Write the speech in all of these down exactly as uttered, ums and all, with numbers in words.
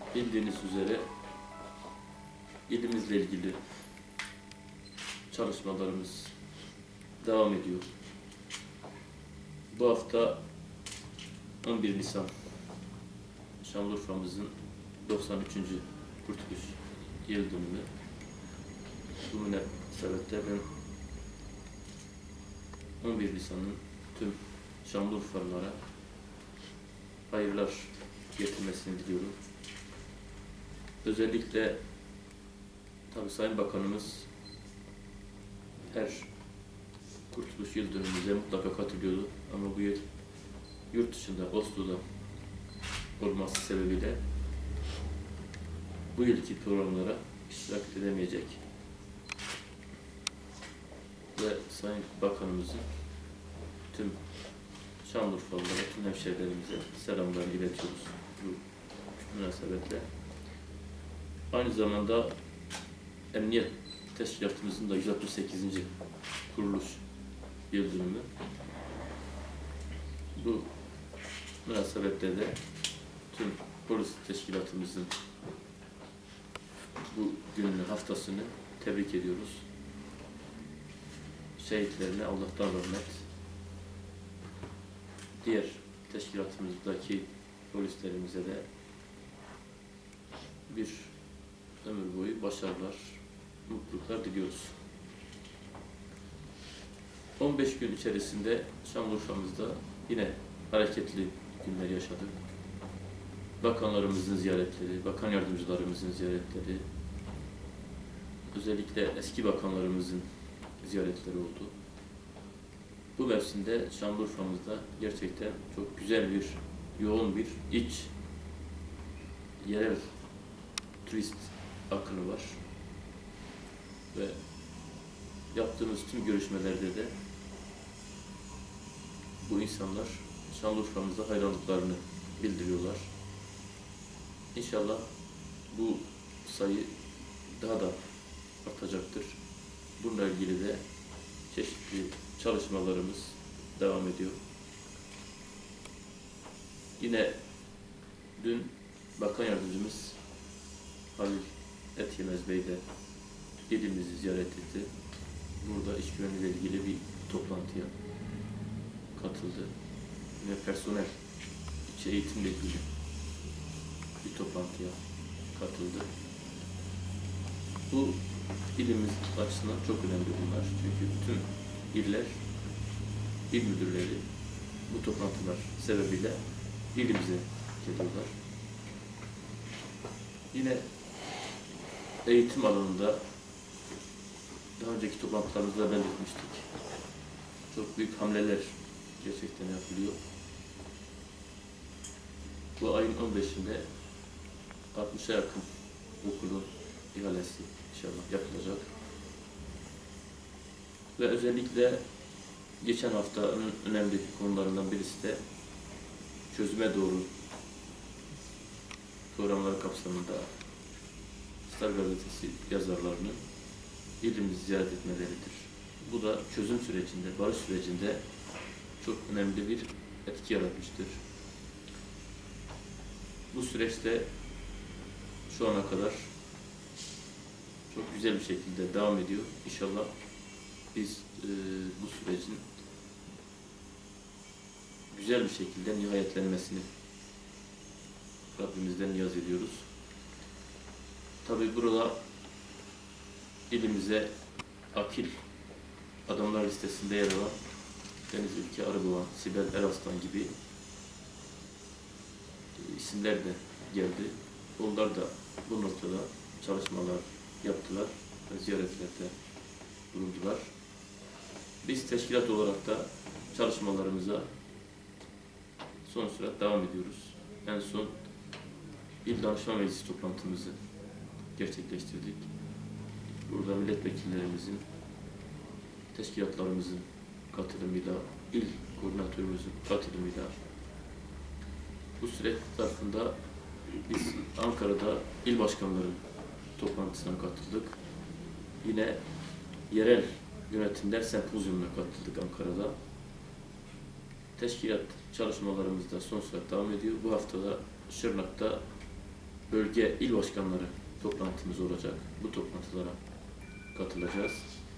Bildiğiniz üzere ilimizle ilgili çalışmalarımız devam ediyor. Bu hafta on bir Nisan Şanlıurfa'mızın doksan üçüncü Kurtuluş Yıl Dönümü. Bu münasebetle ben on bir Nisan'ın tüm Şanlıurfalılara hayırlar getirmesini diliyorum. Özellikle tabii Sayın Bakanımız her Kurtuluş Yıl Dönümümüze mutlaka katılıyordu ama bu yıl yurt dışında, Oslo'da olması sebebiyle bu yılki programlara iştirak edemeyecek ve Sayın Bakanımızın tüm Şanlıurfalılara, tüm hemşehrilerimize selamlarını iletiyoruz bu münasebetle. Aynı zamanda Emniyet Teşkilatımızın da yüz altmış sekizinci kuruluş yıl dönümü. Bu münasebetle de tüm polis teşkilatımızın bu gününü, haftasını tebrik ediyoruz. Şehitlerine Allah'tan rahmet. Diğer teşkilatımızdaki polislerimize de bir ömür boyu başarılar, mutluluklar diliyoruz. on beş gün içerisinde Şanlıurfa'mızda yine hareketli günler yaşadık. Bakanlarımızın ziyaretleri, bakan yardımcılarımızın ziyaretleri, özellikle eski bakanlarımızın ziyaretleri oldu. Bu mevsimde Şanlıurfa'mızda gerçekten çok güzel bir, yoğun bir iç, yerel turist akını var. Ve yaptığımız tüm görüşmelerde de bu insanlar Şanlıurfa'mıza hayranlıklarını bildiriyorlar. İnşallah bu sayı daha da artacaktır. Bununla ilgili de çeşitli çalışmalarımız devam ediyor. Yine dün Bakan Yardımcımız Halil Etyemez Bey de ilimizi ziyaret etti. Burada iş güvenliğiyle ilgili bir toplantıya katıldı. Ve personel, içi eğitimle ilgili bir toplantıya katıldı. Bu ilimiz açısından çok önemli bunlar. Çünkü bütün iller, il müdürleri bu toplantılar sebebiyle ilimize geliyorlar. Yine eğitim alanında daha önceki toplantılarımızda belirtmiştik. Çok büyük hamleler gerçekten yapılıyor. Bu ayın on beşinde altmışa yakın okulun ihalesi inşallah yapılacak. Ve özellikle geçen haftanın önemli konularından birisi de çözüme doğru programlar kapsamında Star Gazetesi yazarlarının ilimizi ziyaret etmeleridir. Bu da çözüm sürecinde, barış sürecinde çok önemli bir etki yaratmıştır. Bu süreçte şu ana kadar çok güzel bir şekilde devam ediyor. İnşallah biz e, bu sürecin güzel bir şekilde nihayetlenmesini Rabbimizden niyaz ediyoruz. Tabii burada ilimize akil adamlar listesinde yer alan Deniz Ülke Arıboğan, Sibel Eraslan gibi isimler de geldi. Onlar da bu noktada çalışmalar yaptılar ve ziyaretlerde bulundular. Biz teşkilat olarak da çalışmalarımıza son sürat devam ediyoruz. En son İl Danışma Meclisi toplantımızı gerçekleştirdik. Burada milletvekillerimizin, teşkilatlarımızın katılımıyla, il koordinatörümüzün katılımıyla bu süreç zarfında biz Ankara'da il başkanları toplantısına katıldık. Yine yerel yönetimler sempozyumuna katıldık Ankara'da. Teşkilat çalışmalarımız da son sürat devam ediyor. Bu haftada Şırnak'ta bölge il başkanları toplantımız olacak. Bu toplantılara katılacağız.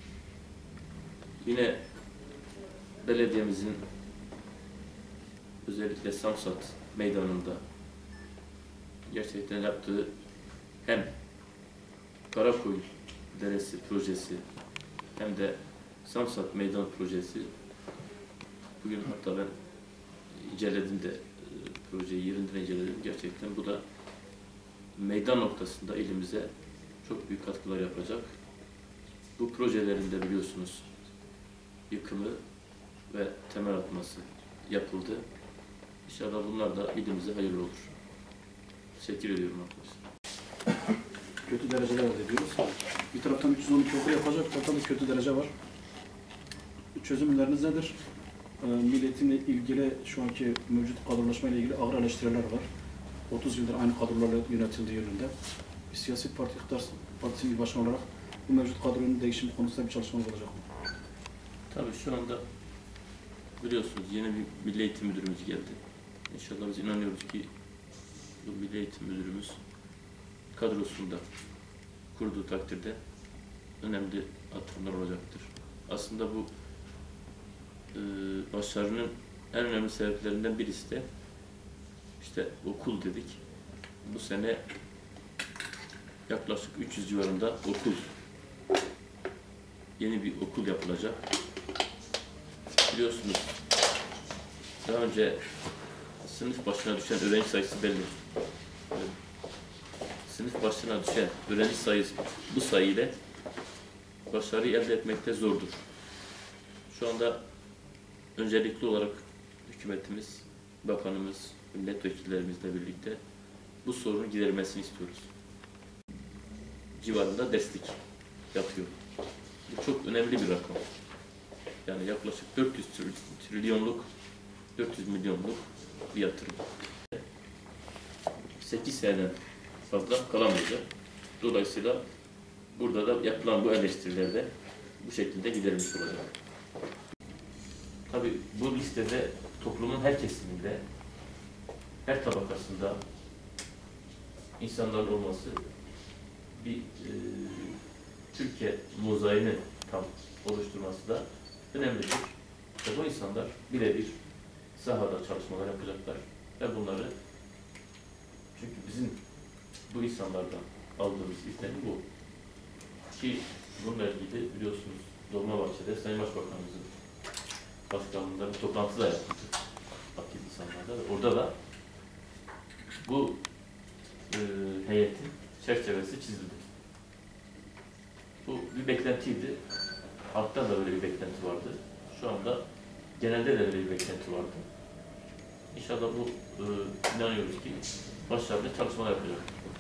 Yine belediyemizin özellikle Samsat meydanında gerçekten yaptığı hem Karakoy Deresi projesi hem de Samsat Meydan projesi, bugün hatta ben inceledim de e, projeyi yerinden inceledim. Gerçekten bu da meydan noktasında elimize çok büyük katkılar yapacak. Bu projelerinde biliyorsunuz yıkımı ve temel atması yapıldı. İnşallah bunlar da ilimize hayırlı olur. Teşekkür ediyorum arkadaşlar. Kötü dereceler elde ediyoruz. Bir taraftan üç yüz on iki okul yapacak, bir taraftan da kötü derece var. Çözümleriniz nedir? E, milletimle ilgili şu anki mevcut kadrolaşma ile ilgili ağır eleştiriler var. otuz yıldır aynı kadrolarla yönetildiği yönünde. Bir siyasi parti, iktidar partisinin bir başkanı olarak bu mevcut kadronun değişimi konusunda bir çalışmanız olacak mı? Tabii şu anda biliyorsunuz yeni bir Milli Eğitim Müdürümüz geldi. İnşallah biz inanıyoruz ki bu Milli Eğitim Müdürümüz kadrosunda kurduğu takdirde önemli atımlar olacaktır. Aslında bu e, başarının en önemli sebeplerinden birisi de işte okul dedik. Bu sene yaklaşık üç yüz civarında okul, yeni bir okul yapılacak. Biliyorsunuz daha önce sınıf başına düşen öğrenci sayısı belli. Sınıf başına düşen öğrenci sayısı bu sayı ile başarıyı elde etmekte zordur. Şu anda öncelikli olarak hükümetimiz, bakanımız, milletvekillerimizle birlikte bu sorunun giderilmesini istiyoruz. Civarında destek yapıyor. Bu çok önemli bir rakam. Yani yaklaşık dört yüz trilyonluk, dört yüz milyonluk bir yatırım. sekiz seneden fazla kalamayacak. Dolayısıyla burada da yapılan bu eleştirilerde bu şekilde giderilmiş olacak. Tabii bu listede toplumun her kesiminde, her tabakasında insanların olması bir e, Türkiye mozaiğini tam oluşturması da önemlidir. Ve bu insanlar birebir sahada çalışmalar yapacaklar ve bunları, çünkü bizim bu insanlardan aldığımız izlenim bu. Ki bununla ilgili biliyorsunuz Dolmabahçe'de Sayın Başbakanımızın başkanlığında bir toplantı da yapıldı. Akil insanlarda. Orada da bu e, heyetin çerçevesi çizildi. Bu bir beklentiydi. Halkta da böyle bir beklenti vardı. Şu anda genelde de böyle bir beklenti vardı. İnşallah bu e, inanıyoruz ki başarılı çalışmalar yapacak.